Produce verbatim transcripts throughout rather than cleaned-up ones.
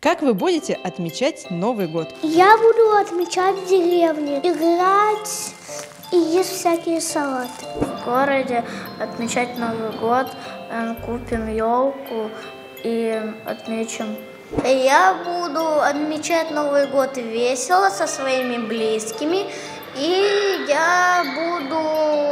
Как вы будете отмечать Новый год? Я буду отмечать в деревне, играть и есть всякие салаты. В городе отмечать Новый год, купим елку и отмечим. Я буду отмечать Новый год весело со своими близкими, и я буду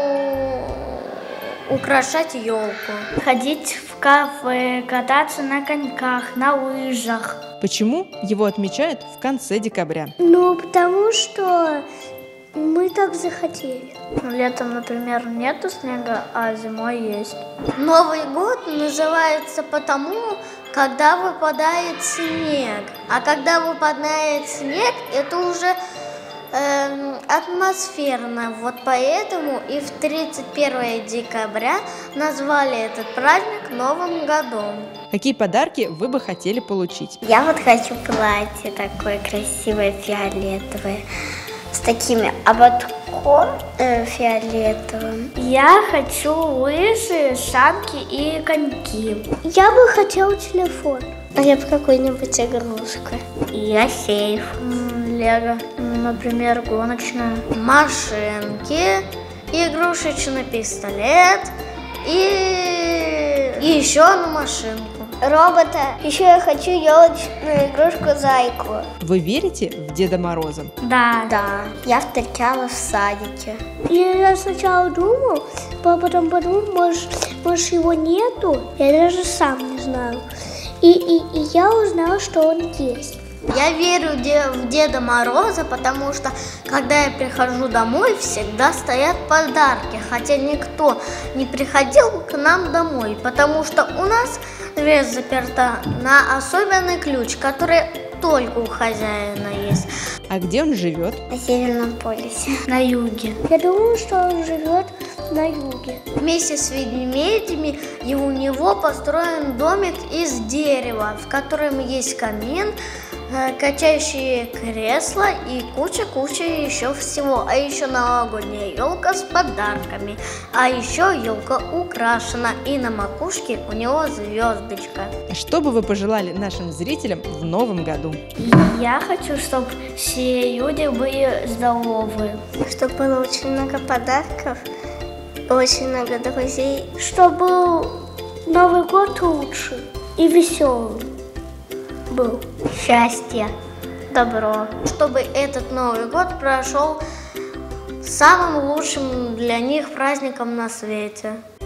украшать елку. Ходить в кафе, кататься на коньках, на лыжах. Почему его отмечают в конце декабря? Ну, потому что мы так захотели. Летом, например, нету снега, а зимой есть. Новый год называется потому, когда выпадает снег. А когда выпадает снег, это уже э, атмосферно. Вот поэтому и в тридцать первое декабря назвали этот праздник Новым годом. Какие подарки вы бы хотели получить? Я вот хочу платье такое красивое, фиолетовое, с такими ободком э, фиолетовым. Я хочу лыжи, санки и коньки. Я бы хотела телефон. А я бы какую-нибудь игрушку. Я сейф. Лего, например, гоночная. Машинки, игрушечный пистолет и, и еще одну машинку. Робота. Еще я хочу елочную игрушку зайку. Вы верите в Деда Мороза? Да. Да. Я встречала в садике. И я сначала думал, а потом подумал, может, может его нету. Я даже сам не знаю. И, и, и я узнала, что он есть. Я верю в Деда Мороза, потому что, когда я прихожу домой, всегда стоят подарки. Хотя никто не приходил к нам домой, потому что у нас дверь заперта на особенный ключ, который только у хозяина есть. А где он живет? На Северном полюсе. На юге. Я думаю, что он живет на юге. Вместе с ведмедями и у него построен домик из дерева, в котором есть камин, качающие кресла и куча-куча еще всего. А еще новогодняя елка с подарками. А еще елка украшена, и на макушке у него звездочка. Что бы вы пожелали нашим зрителям в новом году? Я хочу, чтобы все люди были здоровы. Чтобы было очень много подарков, очень много друзей. Чтобы Новый год лучше и веселый был. Счастье, добро. Чтобы этот Новый год прошел самым лучшим для них праздником на свете.